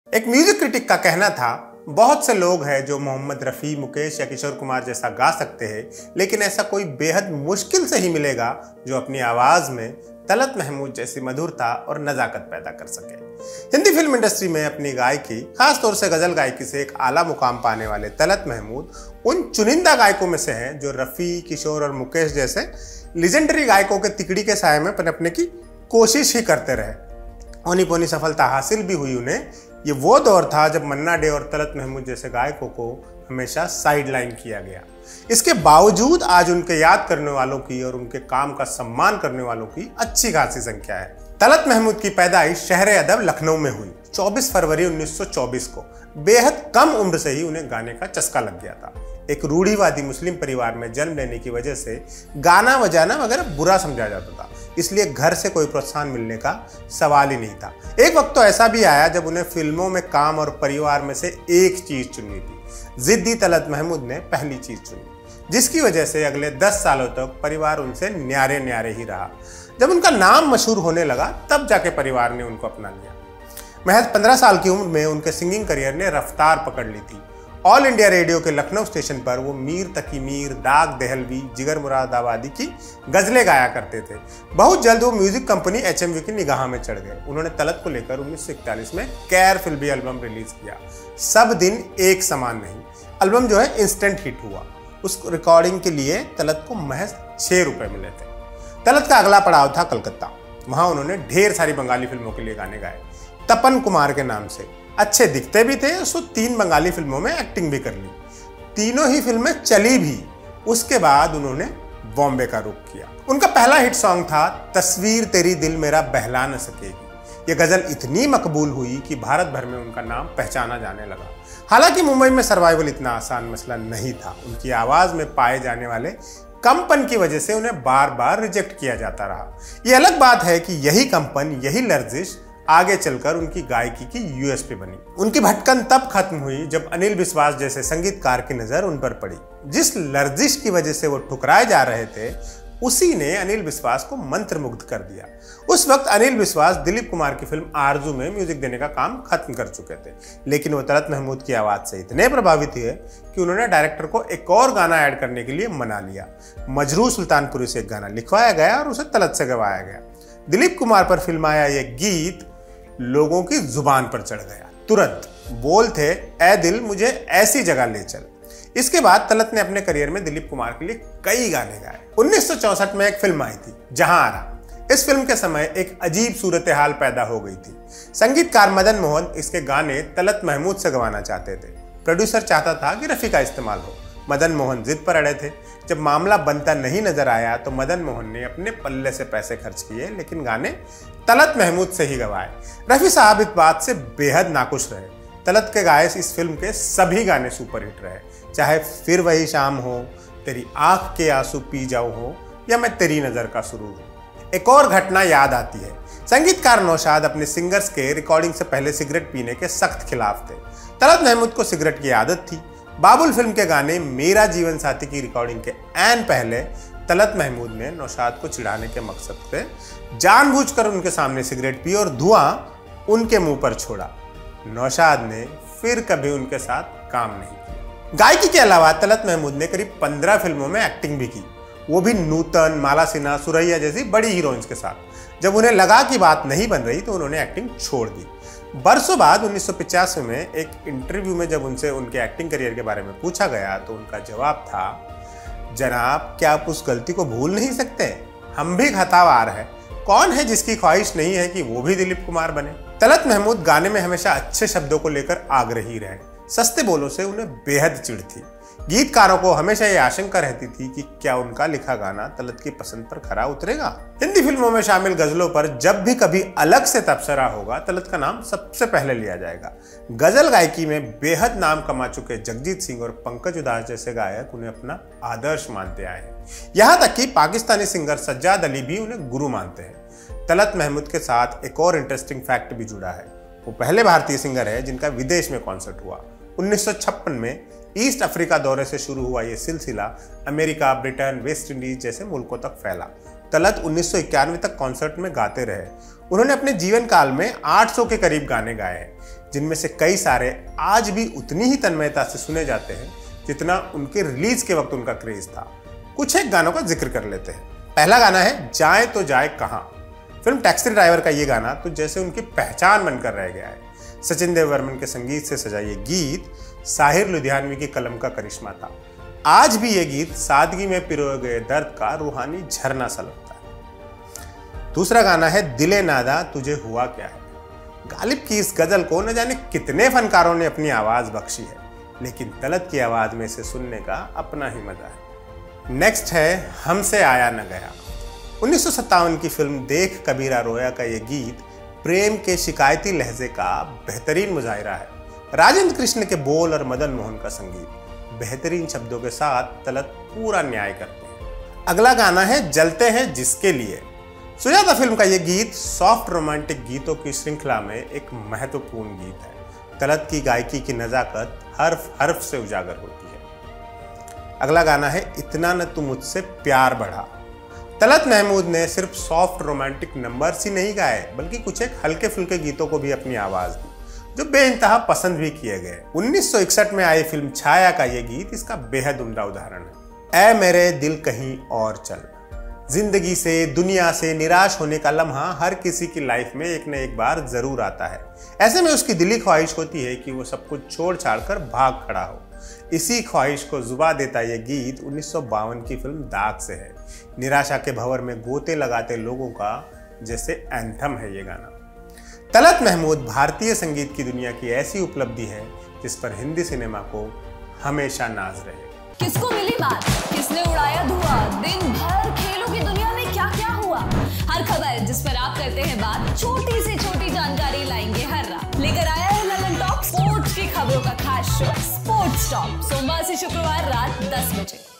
एक music critic का कहना था, बहुत से लोग हैं जो मोहम्मद रफ़ी, मुकेश या किशोर कुमार जैसा गा सकते हैं, लेकिन ऐसा कोई बेहद मुश्किल से ही मिलेगा जो अपनी आवाज़ में तलत महमूद जैसी मधुरता और नज़ाकत पैदा कर सके। हिंदी फिल्म इंडस्ट्री में अपनी गायकी, खासतौर से गज़ल गायकी से एक आला मुकाम पाने वाले तलत महमूद उन चुनिंदा गायकों में से हैं जो रफ़ी, किशोर और मुकेश जैसे लीजेंडरी गायकों के तिकड़ी के साये में पनपने की कोशिश ही करते रहे। औनी पोनी सफलता हासिल भी हुई उन्हें। ये वो दौर था जब मन्ना डे और तलत महमूद जैसे गायकों को हमेशा साइडलाइन किया गया। इसके बावजूद आज उनके याद करने वालों की और उनके काम का सम्मान करने वालों की अच्छी खासी संख्या है। तलत महमूद की पैदाइश शहर अदब लखनऊ में हुई 24 फरवरी 1924 को। बेहद कम उम्र से ही उन्हें गाने का चस्का लग गया था। एक रूढ़िवादी मुस्लिम परिवार में जन्म लेने की वजह से गाना बजाना वगैरह बुरा समझा जाता था, इसलिए घर से कोई प्रोत्साहन मिलने का सवाल ही नहीं था। एक वक्त तो ऐसा भी आया जब उन्हें फिल्मों में काम और परिवार में से एक चीज चुननी थी। जिद्दी तलत महमूद ने पहली चीज चुनी, जिसकी वजह से अगले 10 सालों तक परिवार उनसे न्यारे न्यारे ही रहा। जब उनका नाम मशहूर होने लगा तब जाके परिवार ने उनको अपना लिया। महज 15 साल की उम्र में उनके सिंगिंग करियर ने रफ्तार पकड़ ली थी। ऑल इंडिया रेडियो के लखनऊ स्टेशन पर वो मीर तकी मीर, दाग दहलवी, जिगर मुरादाबादी की गजलें गाया करते थे। बहुत जल्द वो म्यूजिक कंपनी HMV की निगाह में चढ़ गए। उन्होंने तलत को लेकर 1941 में कैर फिल्मी एल्बम रिलीज किया, सब दिन एक समान नहीं। एल्बम जो है इंस्टेंट हिट हुआ। उस रिकॉर्डिंग के लिए तलत को महज 6 रुपए मिले थे। तलत का अगला पड़ाव था कलकत्ता। वहां उन्होंने ढेर सारी बंगाली फिल्मों के लिए गाने गाए, तपन कुमार के नाम से। अच्छे दिखते भी थे, सो 3 बंगाली फिल्मों में एक्टिंग भी कर ली। तीनों ही फिल्में चली भी। उसके बाद उन्होंने बॉम्बे का रुख किया। उनका पहला हिट सॉन्ग था तस्वीर तेरी दिल मेरा बहला न सकेगी। ये गजल इतनी मकबूल हुई कि भारत भर में उनका नाम पहचाना जाने लगा। हालांकि मुंबई में सर्वाइवल इतना आसान मसला नहीं था। उनकी आवाज में पाए जाने वाले कंपन की वजह से उन्हें बार बार रिजेक्ट किया जाता रहा। यह अलग बात है कि यही कंपन, यही लर्जिश आगे चलकर उनकी गायकी की USP बनी। उनकी भटकन तब खत्म हुई जब अनिल विश्वास जैसे संगीतकार की नजर उन पर पड़ी। जिस लर्जिश की वजह से वो ठुकराए जा रहे थे, उसी ने अनिल विश्वास को मंत्रमुग्ध कर दिया। उस वक्त अनिल विश्वास दिलीप कुमार की फिल्म आरजू में म्यूजिक देने का काम खत्म कर चुके थे, लेकिन वो तलत महमूद की आवाज से इतने प्रभावित हुए कि उन्होंने डायरेक्टर को एक और गाना ऐड करने के लिए मना लिया। मजरू सुल्तानपुरी से एक गाना लिखवाया गया और उसे तलत से गवाया गया। दिलीप कुमार पर फिल्माया ये गीत लोगों की जुबान पर चढ़ गया। तुरंत बोल थे, ऐ दिल मुझे ऐसी जगह ले चल। इसके बाद तलत ने अपने करियर में दिलीप कुमार के लिए कई गाने गाए। 1964 में एक फिल्म आई थी, जहां आरा। इस फिल्म के समय एक अजीब सूरत हाल पैदा हो गई थी। संगीतकार मदन मोहन इसके गाने तलत महमूद से गवाना चाहते थे। प्रोड्यूसर चाहता था कि रफ़ी का इस्तेमाल हो। मदन मोहन जिद पर अड़े थे। जब मामला बनता नहीं नजर आया तो मदन मोहन ने अपने पल्ले से पैसे खर्च किए, लेकिन गाने तलत महमूद से ही गवाए। रफ़ी साहब इस बात से बेहद नाखुश रहे। तलत के गाए इस फिल्म के सभी गाने सुपरहिट रहे, चाहे फिर वही शाम हो, तेरी आंख के आंसू पी जाऊं हो, या मैं तेरी नजर का सुरूर हूं। एक और घटना याद आती है। संगीतकार नौशाद अपने सिंगर्स के रिकॉर्डिंग से पहले सिगरेट पीने के सख्त खिलाफ थे। तलत महमूद को सिगरेट की आदत थी। बाबुल फिल्म के गाने मेरा जीवन साथी की रिकॉर्डिंग के ऐन पहले तलत महमूद ने नौशाद को चिढ़ाने के मकसद से जानबूझकर उनके सामने सिगरेट पी और धुआं उनके मुंह पर छोड़ा। नौशाद ने फिर कभी उनके साथ काम नहीं किया। गायकी के अलावा तलत महमूद ने करीब 15 फिल्मों में एक्टिंग भी की, वो भी नूतन, माला सिन्हा, सुरैया जैसी बड़ी हीरोइंस के साथ। जब उन्हें लगा कि बात नहीं बन रही तो उन्होंने एक्टिंग छोड़ दी। बरसों बाद 1985 में एक इंटरव्यू में जब उनसे उनके एक्टिंग करियर के बारे में पूछा गया तो उनका जवाब था, जनाब क्या आप उस गलती को भूल नहीं सकते? हम भी खतावार हैं। कौन है जिसकी ख्वाहिश नहीं है कि वो भी दिलीप कुमार बने? तलत महमूद गाने में हमेशा अच्छे शब्दों को लेकर आग्रही रहे। सस्ते बोलों से उन्हें बेहद चिढ़ थी। गीतकारों को हमेशा ये आशंका रहती थी कि क्या उनका लिखा गाना तलत की पसंद पर खरा उतरेगा। हिंदी फिल्मों में शामिल गजलों पर जब भी कभी अलग से तबसरा होगा, तलत का नाम सबसे पहले लिया जाएगा। गजल गायकी में बेहद नाम कमा चुके जगजीत सिंह और पंकज उधास जैसे गायक उन्हें अपना आदर्श मानते आए हैं। यहाँ तक कि पाकिस्तानी सिंगर सज्जाद अली भी उन्हें गुरु मानते हैं। तलत महमूद के साथ एक और इंटरेस्टिंग फैक्ट भी जुड़ा है। वो पहले भारतीय सिंगर है जिनका विदेश में कॉन्सर्ट हुआ। 1956 में ईस्ट अफ्रीका दौरे से शुरू हुआ ये सिलसिला अमेरिका, ब्रिटेन, वेस्ट इंडीज जैसे मुल्कों तक फैला। तलत 1991 तक कॉन्सर्ट में गाते रहे। उन्होंने अपने जीवन काल में 800 के करीब गाने गाए हैं। जिनमें से कई सारे आज भी उतनी ही तन्मयता से सुने जाते हैं जितना उनके रिलीज के वक्त उनका क्रेज था। कुछ एक गानों का जिक्र कर लेते हैं। पहला गाना है जाए तो जाए कहां। फिल्म टैक्सी ड्राइवर का ये गाना तो जैसे उनकी पहचान बनकर रह गया है। सचिन देव वर्मन के संगीत से सजा ये गीत साहिर लुधियानवी की कलम का करिश्मा था। आज भी ये गीत सादगी में पिरोए गए दर्द का रूहानी झरना सा लगता है। दूसरा गाना है दिले नादा तुझे हुआ क्या है। गालिब की इस गजल को न जाने कितने फनकारों ने अपनी आवाज बख्शी है, लेकिन तलत की आवाज में इसे सुनने का अपना ही मजा है। नेक्स्ट है हमसे आया न गया। 1957 की फिल्म देख कबीरा रोया का ये गीत प्रेम के शिकायती लहजे का बेहतरीन मुजाहिरा है। राजेंद्र कृष्ण के बोल और मदन मोहन का संगीत बेहतरीन शब्दों के साथ तलत पूरा न्याय करते हैं। अगला गाना है जलते हैं जिसके लिए। सुजाता फिल्म का ये गीत सॉफ्ट रोमांटिक गीतों की श्रृंखला में एक महत्वपूर्ण गीत है। तलत की गायकी की नजाकत हर्फ हर्फ से उजागर होती है। अगला गाना है इतना न तू मुझसे प्यार बढ़ा। तलत महमूद ने सिर्फ सॉफ्ट रोमांटिक नंबर्स ही नहीं गाए, बल्कि कुछ एक हल्के फुल्के गीतों को भी अपनी आवाज दी, जो बेइंतहा पसंद भी किए गए। 1961 में आई फिल्म छाया का ये गीत इसका बेहद उम्दा उदाहरण है। ऐ मेरे दिल कहीं और चल। जिंदगी से दुनिया से निराश होने का लम्हा हर किसी की लाइफ में एक न एक बार जरूर आता है। ऐसे में उसकी दिली ख्वाहिश होती है कि वो सब कुछ छोड़ छाड़ कर भाग खड़ा हो। इसी ख्वाहिश को जुबा देता यह गीत 1952 की फिल्म दाग से है। निराशा के भंवर में गोते लगाते लोगों का जैसे एंथम है ये गाना। तलत महमूद भारतीय संगीत की दुनिया की ऐसी उपलब्धि है जिस पर हिंदी सिनेमा को हमेशा नाज रहे। किसको मिली बात, किसने उड़ाया धुआं, दिन भर खेलों की दुनिया में क्या क्या हुआ, हर खबर जिस पर आप करते हैं बात, छोटी से छोटी जानकारी लाएंगे हर रात। लेकर आया है ललन टॉप, स्पोर्ट्स की खबरों का खास शो स्पोर्ट्स टॉप, सोमवार से शुक्रवार रात 10 बजे।